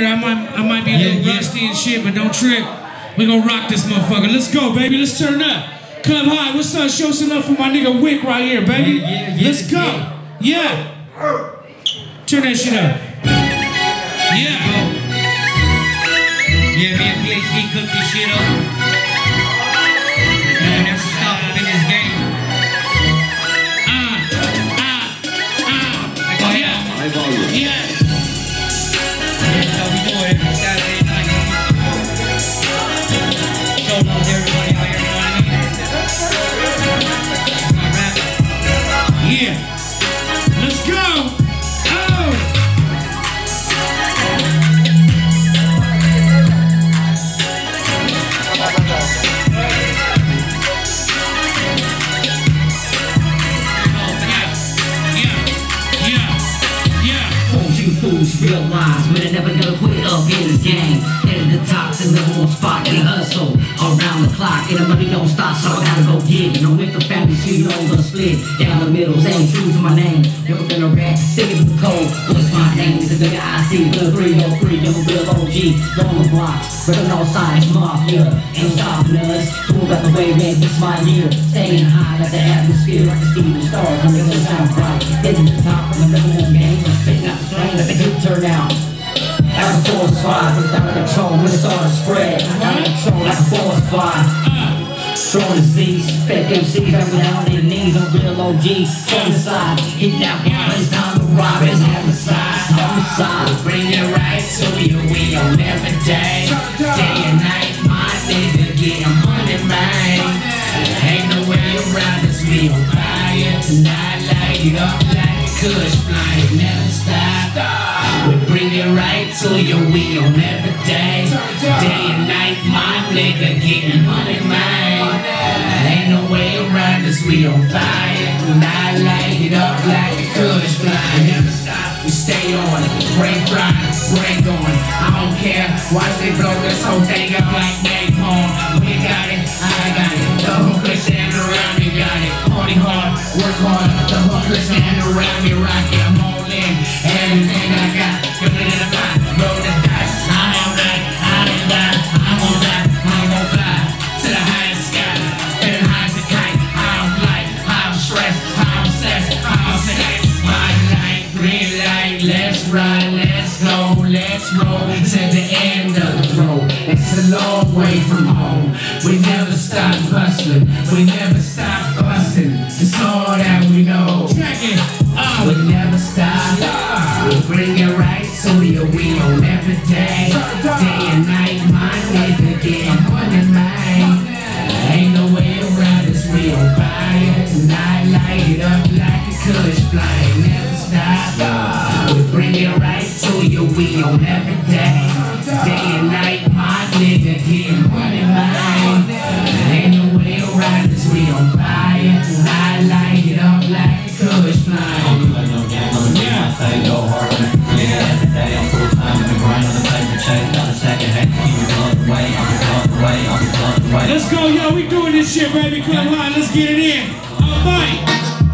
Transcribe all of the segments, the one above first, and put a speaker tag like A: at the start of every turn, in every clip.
A: I might be a little rusty and shit, but don't trip. We gonna rock this motherfucker. Let's go, baby. Let's turn up. Club High. What's up? Show some love for my nigga Wick right here, baby. Let's go. Yeah. Turn that shit up. Yeah.
B: Yeah, me and P.A.C cooked this shit up. Man, that's a stop up in this game.
A: Yeah.
B: That's how we do it every Saturday night. Show love to everybody out here, you know what I mean?
A: Yeah. Let's go.
C: Realize but I never gonna quit up in this game. Headed the top, the number one spot, they hustle around the clock, and the money don't stop, so I gotta go get it. I'm with the family, so you know I'm gonna split down the middle, ain't true to my name. Never been a rat, sticking to the code. What's my name? It's a W.I.C. The 303, I'm a real OG, on the blocks, ripping all sides, mafia, ain't stopping us. Move out the way, man, this my year. Staying high like the atmosphere, I can see the stars, I'm making it sound bright. Getting to the top of the number one game, I'm spitting out the flame, let the good turn out. Like a force fire, it's out of control when it's on the spread. Out of control like a force fire. Throwing the Z's, fake MCs, I'm down on their knees, I'm real OGs. From the side, hitting out guys, it's time to rob, it's homicide. Homicide, bring it right to you, we on every day. Day and night, my nigga, getting money, man. Ain't no way around us, we on fire tonight. Light it up like a kush flying, never stop. We bring it right to you, we on every day. Day and night, my nigga, getting money, man. Ain't no way around us, we on fire. Tonight, light it up like a kush flying, never stop. We stay on it, brain frying, brain going. I don't care, watch they blow this whole thing up like napalm. We got it, I got it. The hookers stand around me, got it. Party hard, work hard. The hookers stand around me, rock it. I'm all in, everything I got. Put it in the pot, roll the dice. I'm all right, I don't die. I'm on that, I'm gon' fly to the highest sky. Feeling high as a kite, high on flight, high on stress, high on sex, high on sex. My light, green light, let's ride, let's go, let's roll to the end of the road. It's a long way from home. We never stop hustling, we never stop busting. It's all that we know.
A: Check it.
C: We never stop. We bring it right to you, we on every day. Day and night, my nigga, getting money, man. Ain't no way around us, we on fire. Tonight, light it up like a kush flying, never stop. We bring it right to you, we on every day. Day and night, my nigga, getting money, man. Ain't no way around us, we on fire. Tonight, light it up like a kush flying.
B: Go hard on it. Yeah, every day I'm full time in the grind on the paper chase. Got a second hand, keep me plugged away. I'm plugged away.
A: Let's go, yo. We doing this shit, baby. Club High. Let's get it in. All right.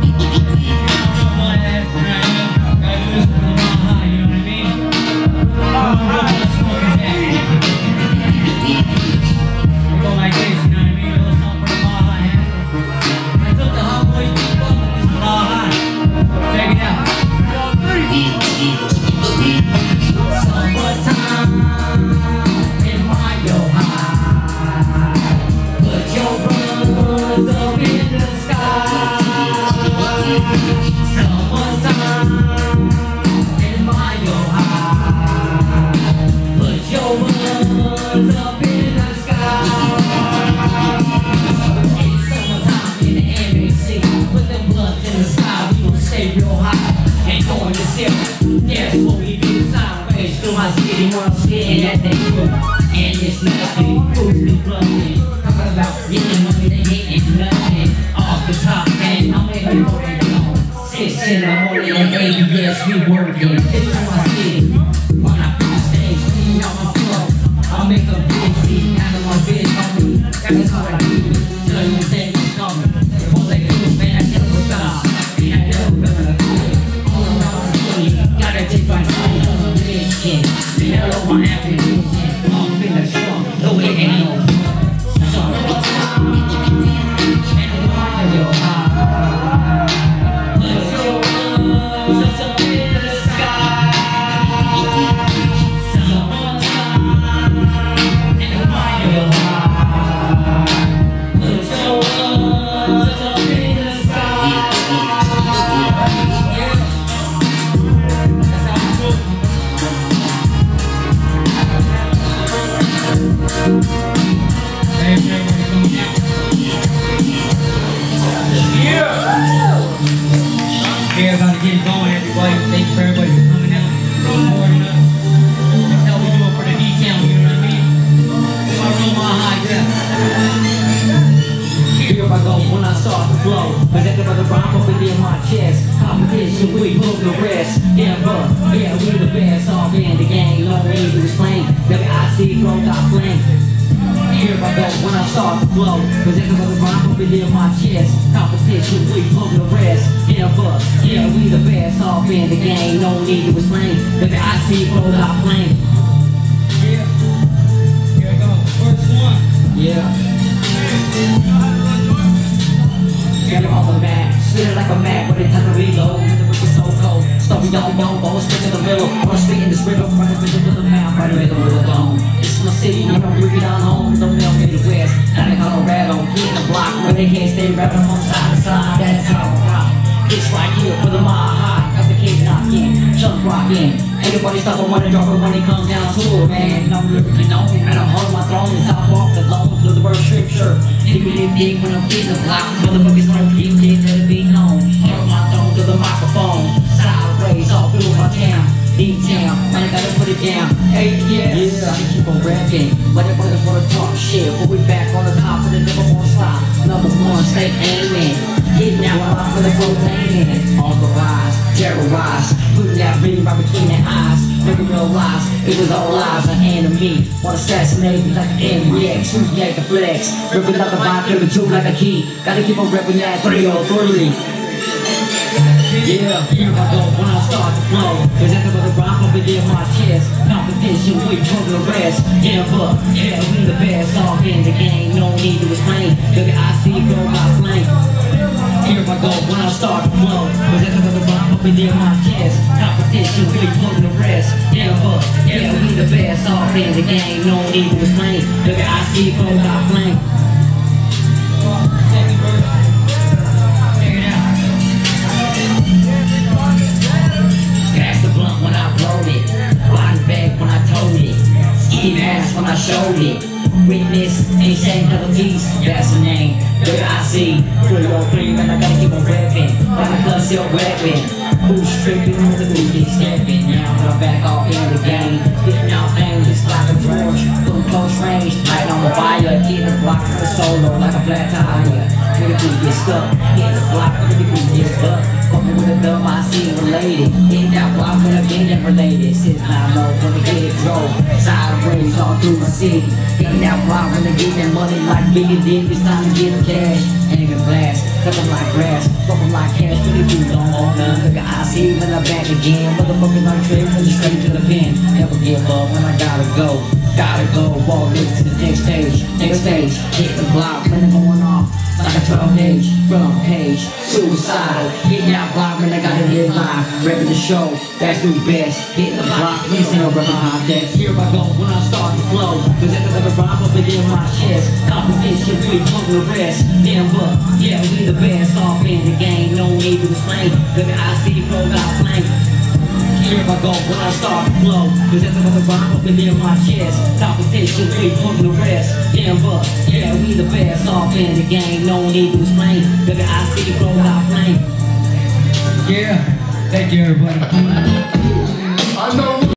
C: And it's nothing, food plugging. Talking about getting money, they getting nothing. Off the top, man, I'm making more than you know. 6 in the morning and baby, yes, we working. It's on my city. When I feel the stage, clean out my flow. I'll make a big beat, out of my bitch, homie. That's how I do it. Tell you when things coming. All they do, man, I never stop. I never gonna quit. All around the city, gotta take my time, bitch, yeah. hello, my apprehension. I'm feeling strong, though it ain't no summertime. And the wine of your heart. Put your arms up in the sky. Summertime. And the wine of your heart. Put your arms up in the sky.
D: We're about to get it going, everybody. Thank you for everybody for coming out, supporting us. That's how we do it for the D-Town, you know what I mean? I roll my high death.
C: Here I go when I start to flow. Presented by the rhyme up in my chest. Competition, we move the rest. Yeah, we the best off in the game. No need to explain. W.I.C. flow got flame. Here I go when I start to flow. Presented by the rhyme up in my chest. Competition, we move the rest. Yeah, we the best off in the game. No need to explain. W.I.C. flow got flame.
D: Yeah. Here we go. First one.
C: Yeah. Get on the mat, spit it like a mat, but it time to reload. The rip is so cold, stuff we don't know, but spit in the middle. Wanna spit in this river, run the rhythm to the mouth, right in the middle of the dome. It's my city, no bring it on home, the milk in the west, down in Colorado, hitting the block where they can't stay rapping from side to side. That's how I rock. It's right here for the mile high, got the kids knocking, jump rocking. Everybody stop and wanna drop it when it comes down to it, man. I'm lyrically known, and I'm holding my throne, and top off the loan, through the bird scripture. Dig when I'm getting the block, motherfuckers wanna keep it, let it be known. Hold my throne to the microphone, sideways all through my town. D-Town, man, I gotta put it down. Hey, yeah, I can keep on rapping. But the brothers wanna talk shit, but we back on the top and it never won't stop. Number one, stay aiming. Getting out while I'm for the proclaiming. Authorized, terrorized, putting that ring right between their eyes. Making real lies, it was all lies, an enemy. Wanna assassinate me like an MBX, who's like the flex. Ripping like a vibe, flipping two like a key. Gotta keep on repping that 303. Yeah, here I go when I start to flow. Presented by the rhyme up in my chest. Competition, we put the rest. Yeah, we the best off in the game. No need to explain. W.I.C. flow my flame. Here I go when I start to flow. Presented by the rhyme up in my chest. Competition, we put the rest. Yeah, we the best off in the game. No need to explain. W.I.C. flow my flame.
D: Second verse. Check it out.
C: Pass the blunt when I rolled it. Body bag when I told it. Ski mask when I showed it. Witness, ain't saying another piece. That's the name. W.I.C. 303, man, I gotta keep on reppin'. Like a gun still weapon. Who's trippin', who get steppin'. Now I'm back off in the game. Spitting out things just like a torch. Putting close range, light on fire. Getting the block for the solo like a flat tire. When the beat gets stuck, getting the block when the beat gets stuck. Fucking with a W.I.C. related. Getting that block when I'm getting related. Since now low when they get it drove. Side rings all through the city. Getting that block when they get that money like big and deep. It's time to get the cash. Ain't even glass, cut them like grass. Fuck them like cash, but if you don't own none. Look at I.C. when I'm back again. Motherfucking on trip, really straight to the pen. Never give up when I gotta go. Gotta go, walk into the next stage. Next stage, hit the block when I'm going off. Like a 12 gauge, front page, suicidal. Getting that block when I gotta hit live. Repping the show, that's new best. Hitting the block, missing over behind that. Here I go when I start to flow. Cause I can never rhyme up in my chest. Competition, we pump the rest. Damn, but yeah, we the best off in the game. No need to explain. W.I.C. flow got flame. Here I go when I start to flow. Cause that's another rhyme up in my chest. Competition, we pump the rest. Damn, but yeah, we the best off in the game. No need to explain. W.I.C. flow got flame.
D: Yeah. Thank you, everybody.
E: I know.